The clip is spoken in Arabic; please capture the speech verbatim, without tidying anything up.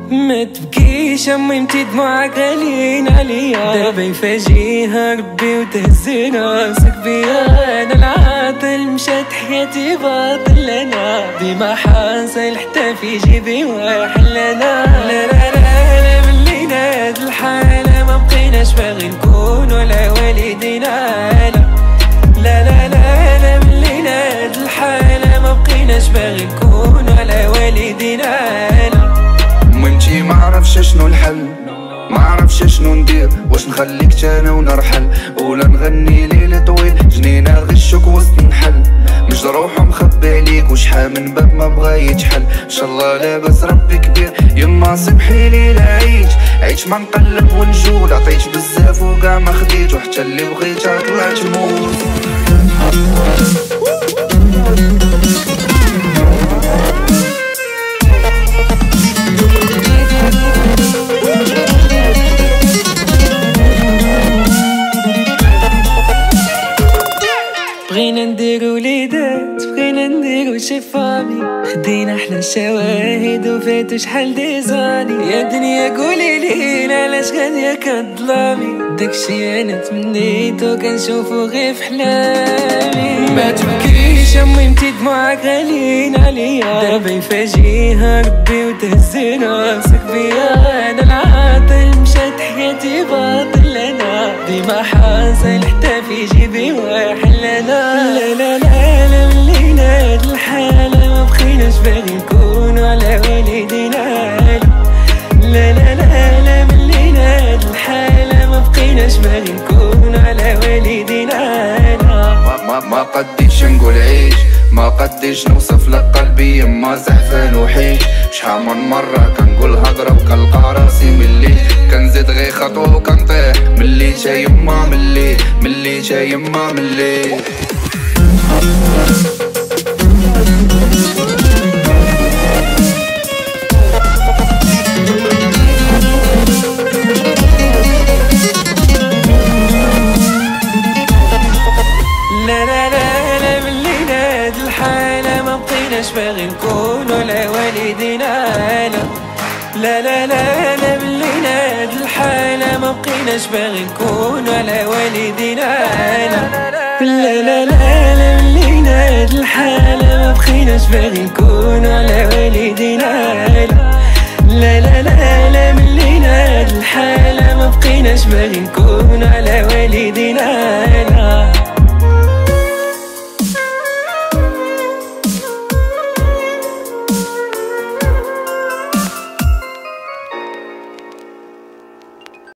ما تبكيش امي متي دموعك غاليين عليا، دابا يفاجيها ربي وتهز راسك بيا. انا العاطل مشات حياتي باطل، انا ديما حاصل حتى في جيبي واحل. انا لا لا لا لا من لينا هاد الحالة ما بقيناش باغي نكون ولا والدينا. لا لا لا لا من لينا هاد الحالة ما بقيناش باغي نكون ولا والدينا. مهمتي معرفش شنو الحل، معرفش شنو ندير، واش نخليك تانا ونرحل ولا نغني ليل طويل جنينة غشك وسط نحل. مش روح مخبي عليك وشحال من باب ما بغا يتحل. ان شاء الله لاباس ربي كبير، يما سمحيلي لا عيش عيش ما نقلب ونجول. عطيت بزاف وكاع ما خديت، وحتى اللي بغيتها طلعت موت. بغينا نديرو وليدات، بغينا نديرو شي فامي، خدينا احلى الشواهد وفاتو شحال ديزاني. يا دنيا قوليلي علاش غادية كظلامي، داكشي انا تمنيتو كنشوفو غير في حلامي. ما تبكيش امي متي دموعك غاليين عليا، دابا يفاجيها ربي وتهز راسك بيا. انا العاطل مشات حياتي باطل، انا ديما حاصل حتى في جيبي واحل. انا لا لا لا لا من لينا هاد الحالة ما بقيناش باغي نكون ولا والدينا. لا لا لا لا من لينا هاد الحالة ما بقيناش باغي نكون ولا والدينا. ما ما ما قديتش نقول عيش، ما قديش نوصف لك قلبي يما زعفان وحيش. شحال من مرة كنقول هضرة وكنلقى راسي ملي كنزيد غير خطوة وكنطيح. ملي جا يما ملي ملي جا يما ملي. لا لا لا لا من لينا هاد الحالة ما بقيناش باغي نكون ولا والدينا. لا لا لا لا من لينا هاد الحالة ما بقيناش باغي نكون ولا والدينا. لا لا لا لا من لينا هاد الحالة ما بقيناش باغي نكون ولا والدينا. لا لا لا لا من لينا هاد الحالة ما بقيناش باغي نكون ولا والدينا.